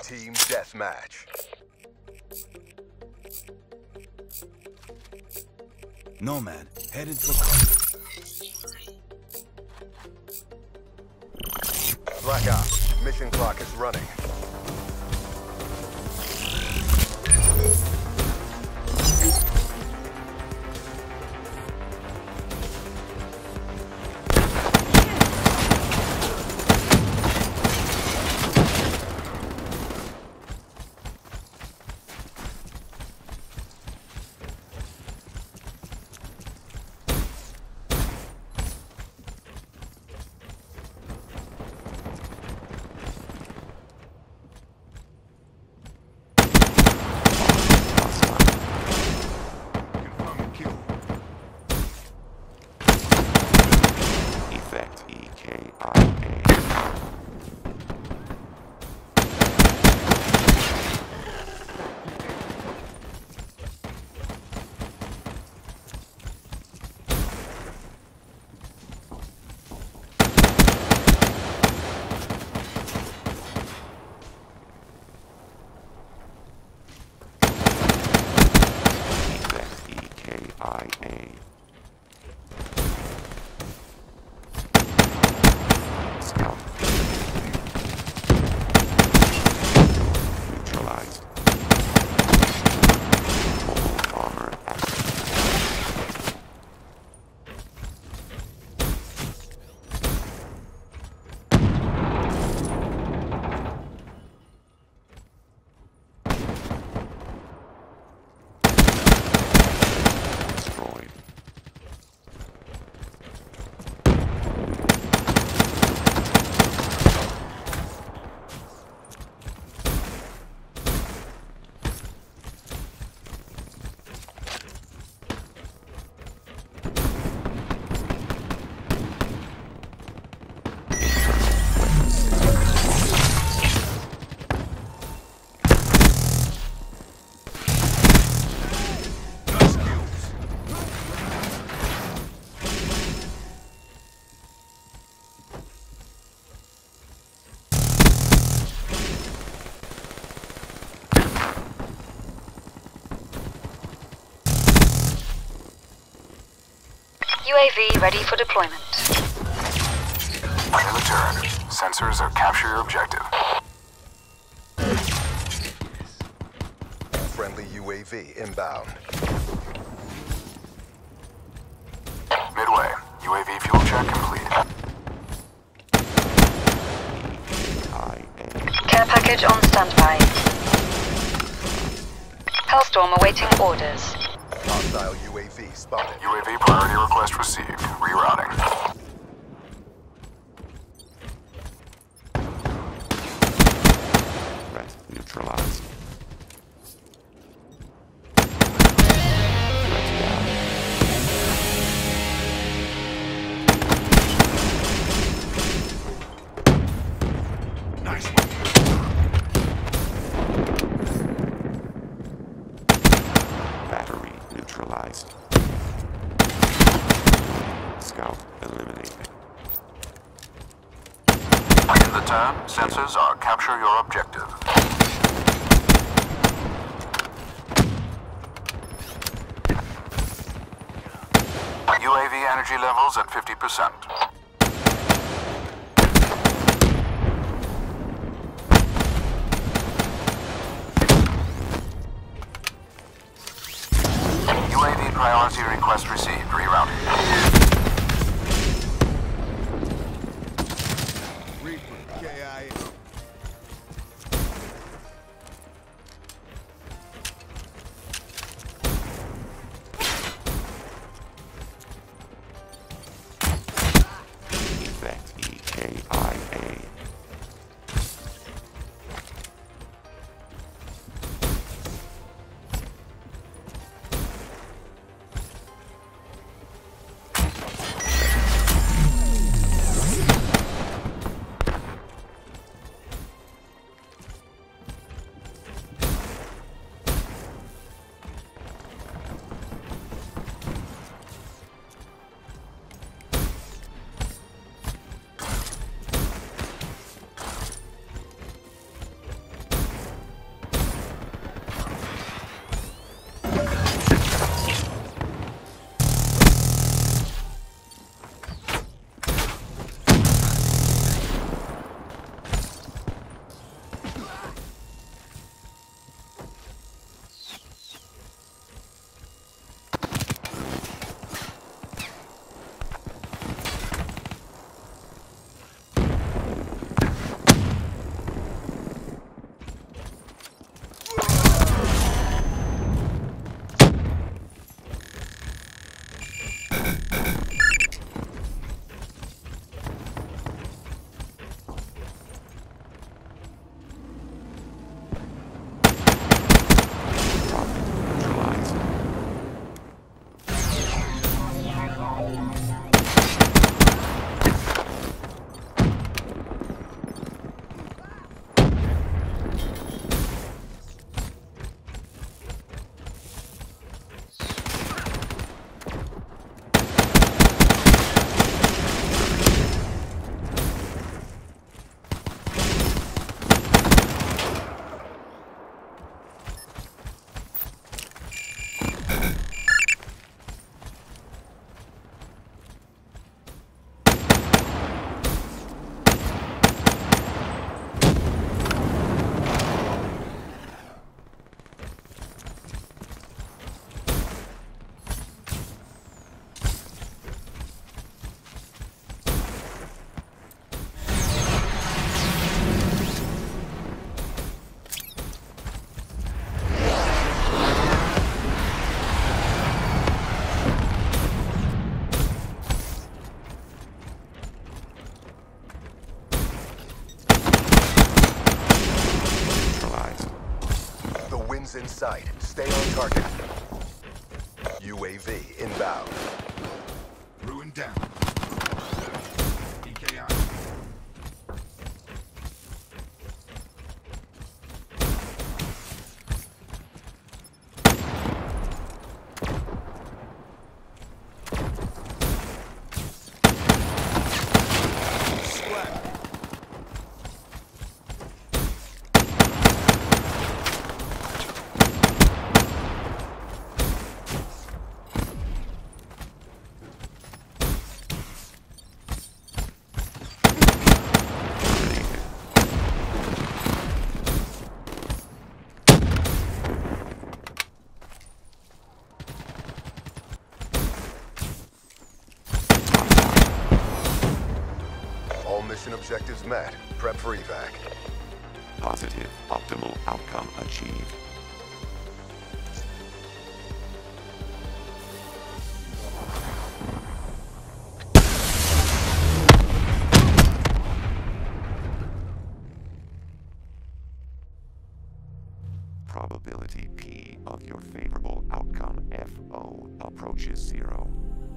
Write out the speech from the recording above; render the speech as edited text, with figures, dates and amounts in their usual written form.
Team deathmatch. Nomad, headed for cover. Black Ops, mission clock is running. UAV ready for deployment. Clear the turn. Sensors are capture your objective. Friendly UAV inbound. Midway. UAV fuel check complete. Care package on standby. Hellstorm awaiting orders. Hostile UAV spotted. UAV priority request received. Rerouting. Threat neutralized. Nice. Battery neutralized. Scout eliminated. In the turn, sensors are capture your objective. UAV energy levels at 50%. UAV priority request received. Rerouting. Reaper, KIA. Effect EKIA. in sight. Stay on target. UAV inbound. Ruin down. EKI. All mission objectives met. Prep for evac. Positive. Optimal outcome achieved. Probability P of your favorable outcome FO approaches 0.